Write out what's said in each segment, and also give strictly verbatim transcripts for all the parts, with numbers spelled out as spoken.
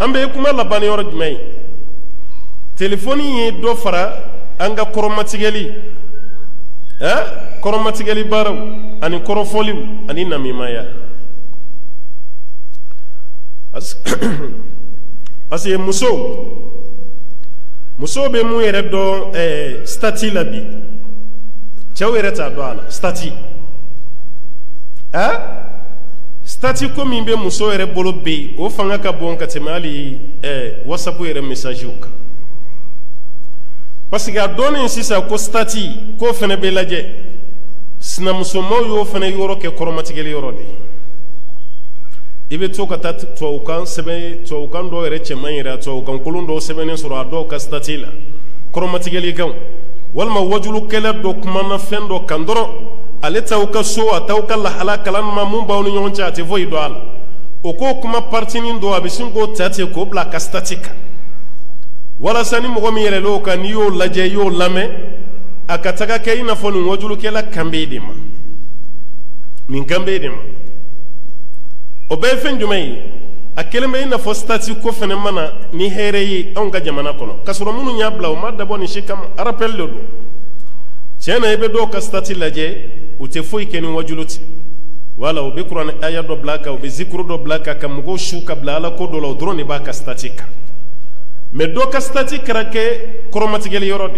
ambe kuma la bani yoro jumai telefoni ye do fara anga koromatigeli eh koromatigeli baraw ani korofoliw ani namimaya as as muso muso be mu yere do eh stati labi chaw yere ta do ala stati eh stati ko min be muso yere bolo be o fanga ka bon ka temali eh whatsapp yere message uka parce que adoni sisa ko stati ko fene be laje sina muso mo yo fene yoro ke koromatigeli yoro de ibe to ka tat to kan sebe to kan do yere che mayira to kan kulundo sebe ne sura do ka stati la koromatigeli kan walma wajulu kala do kuma na fendo kandoro aleta uka so atauka la halaka lan ma mun bawni nyon cha te voy do ala o ko kuma partini ndo abisin go tate ko bla ka statika wala sani mo mi yele lo kan yo laje yo lame akataka ke ina fonu wajulu kala kambe dima min kambe dima o be fen jumai akele me ina fo stati ko fene mana ni hereyi on ga jamana kono kasuro munu nya bla o madda boni shikam arapel do chena ibe do ka stati laje ute foi keni wajuluti wala o be qur'an aya do blaka o be zikru do blaka kam go shuka bla ala ko do lo drone ba ka statika me do ka statika rake chromatigel yorodi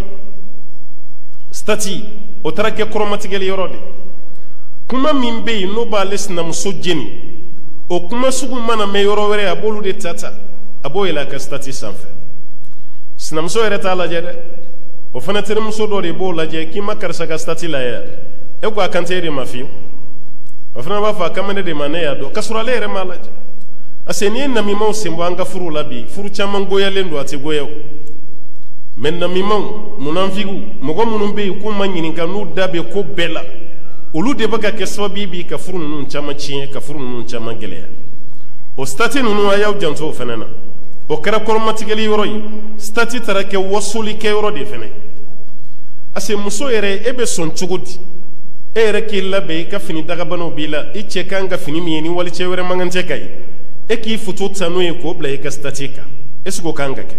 stati o tarake chromatigel yorodi kuma mimbe no ba lesna muso jeni o kuma sugu mana me yoro were abolu de tata abo ila ka stati sanfe sina muso yere ta la jede o fana tere muso do de bo la je ki makar sa ka stati la ya e ko akante de mafiu o fana ba fa kamane de mane ya do kasura le re mala je aseni na mi mo simbo anga furu labi furu chama ngoya lendo ati goyo men na mi mo munanfigu mugo munumbe ku manyini kanu dabe ko bela ulu de baga ke sababi ka furu nun chama chie ka furu nun chama geleya o stati nunu ayaw janto fenana o kara kormatigeli yoroyi stati tarake wasuli ke yoro de fene ase muso yere ebe son chugudi ere ki labe ka fini daga bano bila iche kanga fini mieni wali chewere mangante kai e ki futu tanu e ko bla e ka statika esugo kanga ke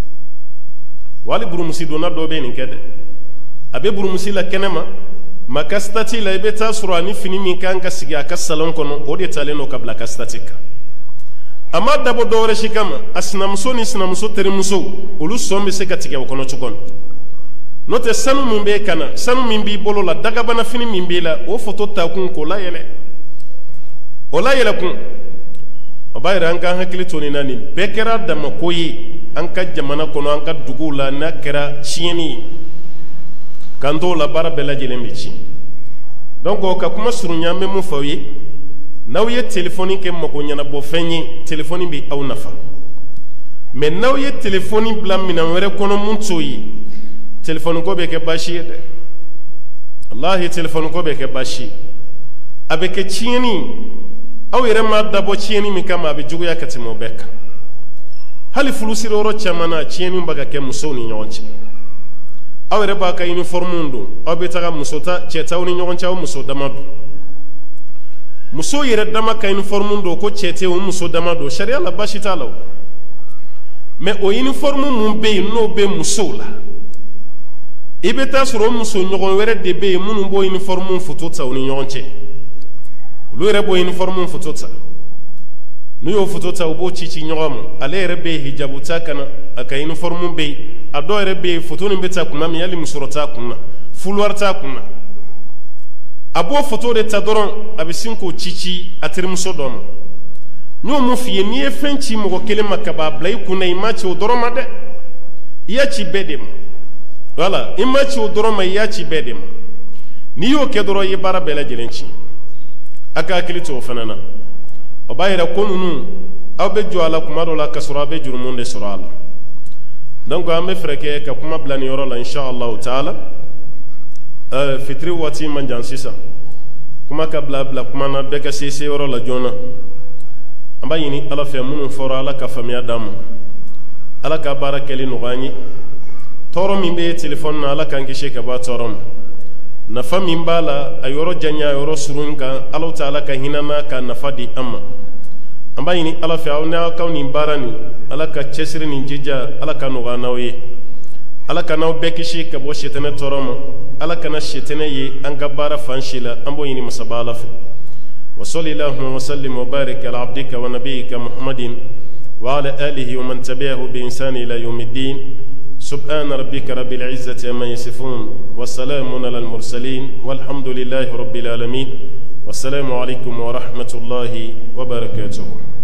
wali buru musido na do be ni kede abe buru musila kenema maka stati la ebe ta surani fini mi kanga siga ka salon kono o de taleno ka bla ka statika ama dabo dore shikama asnamso ni snamso terimuso ulu sombe se ka tige kono chukon note sanu mumbe kana sanu mimbi bolo la daga bana fini mimbi la o foto ta kun ko la yele o la yele kun o bayra an kan hakili toni nani bekera da makoyi an ka jamana kono an ka dugu la na kera chieni kanto la bara bela jele michi donc o ka kuma surunya me mu fawi naw ye telefoni ke mako nyana bo fenyi telefoni bi aw nafa mais naw ye telefoni blam mina were kono mun toyi telefoni ko be ke bashi de wallahi telefoni ko be ke bashi abe ke chieni aw yere ma dabo chieni mi kama abe jugu yakati mo beka hali fulusi ro chamana chieni mbaga ke musoni nyonche aw yere ba ka uniforme ndo aw be taga musota chetawni nyonche aw muso damadu muso yere dama ka uniforme ndo ko chete o muso damadu sharia la bashi talaw mais o uniforme mun be no be muso la ibe ta soro muso nyogon were de be munu bo uniforme fututa oni nyonche lu yere bo uniforme fututa nu yo fututa obo chichi nyogam ale yere be hijabu ta kana aka uniforme be ado yere be futuni beta kuna mi yali musorota kuna fulwarta kuna abo foto de tadoron abisinko chichi atirmuso dom nyo mu fiye ni e fenchi mo kele makaba blay kuna imachi odoroma de yachi bedem wala imachi odoroma yachi bedem ni yo kedoro ye bara bela jelenchi aka akilito fanana obayira konunu awbe jo ala kuma do la kasura be jurumunde surala donc ambe freke ka kuma blani yoro la inshallah taala euh fitri wati manjan sisa kuma ka bla bla kuma na be ka sese yoro la jona amba yini ala fe munun fora ala ka famiya dam ala ka barakeli no gani toro mi be telephone na ala kan gishe ka ba torom na fami mbala ayoro janya ayoro surunga ala taala ka hinana ka nafadi amma amba yini ala fe awna kaw ni barani ala ka chesri ni jija ala ka no ganawe ala ka naw bekishi ka bo shetana toroma ala kana shetana ye anga bara fanshila ambo yini masabala fe wa sallallahu wa sallim wa barik ala abdika wa nabiyyika muhammadin wa ala alihi wa man tabi'ahu bi insani ila yawmiddin سبحان ربك رب العزة عما يصفون والسلام على المرسلين والحمد لله رب العالمين والسلام عليكم ورحمة الله وبركاته.